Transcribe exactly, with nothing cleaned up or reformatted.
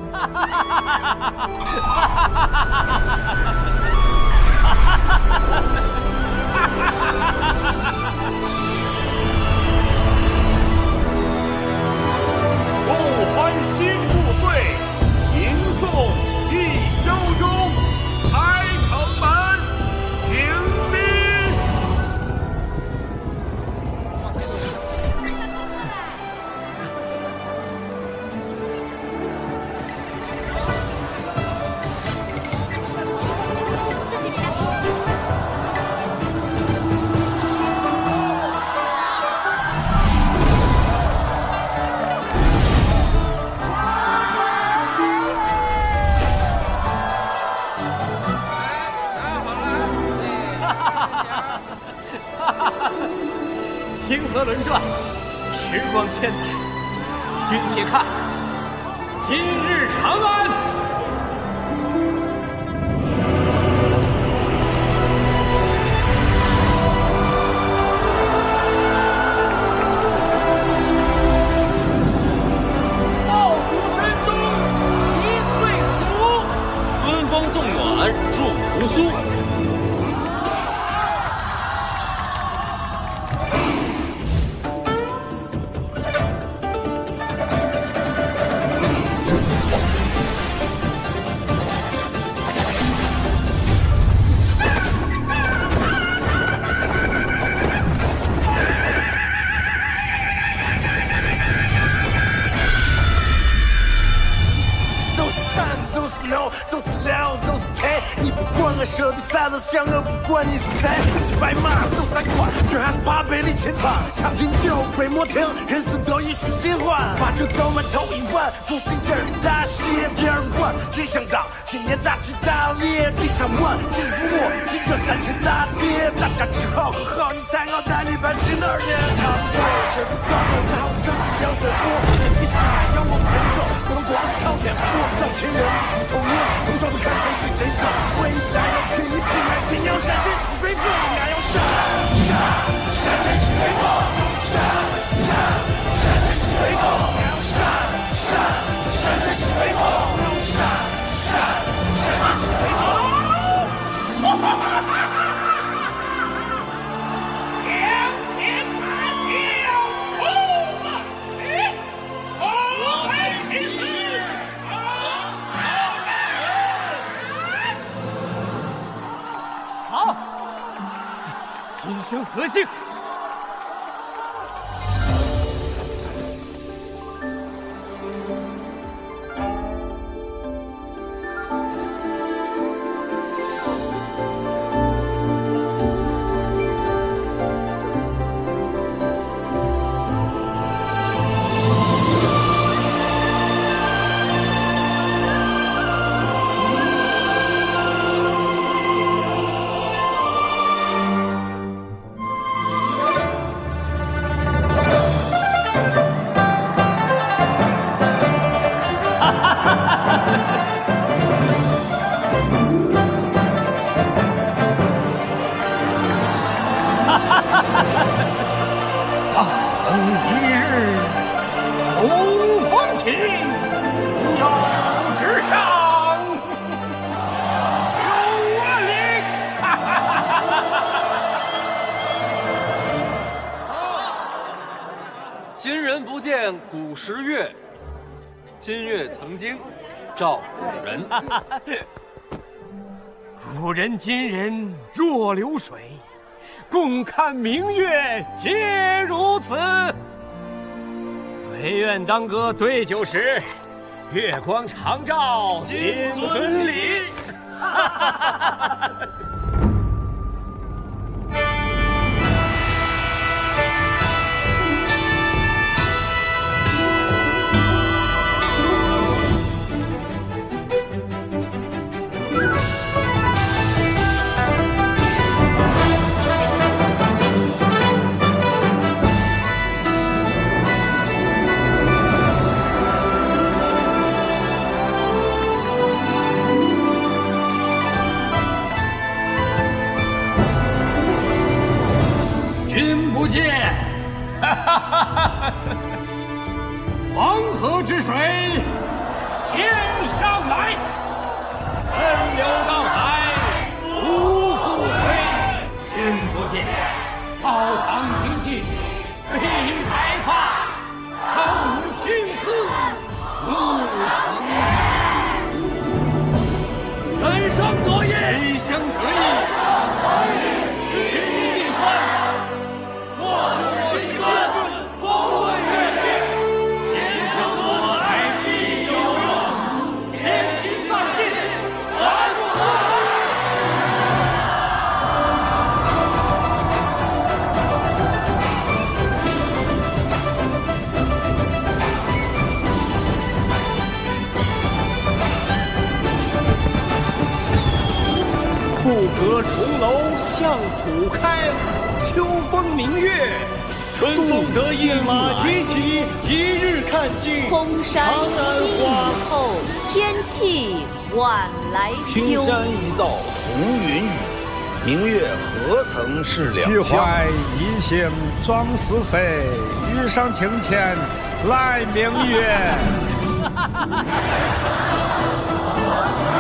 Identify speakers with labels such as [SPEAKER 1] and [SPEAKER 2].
[SPEAKER 1] 共欢新富岁，迎送一休中，开城门迎宾。
[SPEAKER 2] 星河轮转，时光千载，君且看，今日长安。
[SPEAKER 1] 报国深宗一岁除，
[SPEAKER 3] 敦风送暖入扶苏。
[SPEAKER 4] 舍比赛的向恶，不管你是谁，是白马走三关，却还是八百里千场。长亭酒，鬼魔亭，人生都已须尽欢。把酒倒满头一碗，祝新这里大谢。第二关，金香港，今年大吉大利。第三关，金福我，金这三千大跌。大家吃好喝好，你太好，带你办起哪儿去？长桌，这个高楼高，争取要水波。第四关，要往前走，不能光是靠天赋。老天人不透明，从小就看谁比谁早。未来。天一平安，天要闪，天是飞凤，俺要闪闪闪，天是飞凤，闪闪闪，天是飞凤，俺要闪闪闪，天是飞凤，闪闪闪，天是飞凤。两千大笑，红了旗，红了旗。
[SPEAKER 2] 好，今生何幸？
[SPEAKER 3] 古时月，今月曾经照古人。
[SPEAKER 2] 古人今人若流水，共看明月皆如此。唯愿当歌对酒时，月光长照金樽里。 不隔重楼向普开，秋风明月，
[SPEAKER 5] 春风得意马蹄疾，一日看尽
[SPEAKER 6] 空山新雨后，天气晚来秋。
[SPEAKER 7] 青山一道红云雨，明月何曾是两
[SPEAKER 8] 俱
[SPEAKER 7] 乡？
[SPEAKER 8] 怀一心装是非，欲上青天来明月。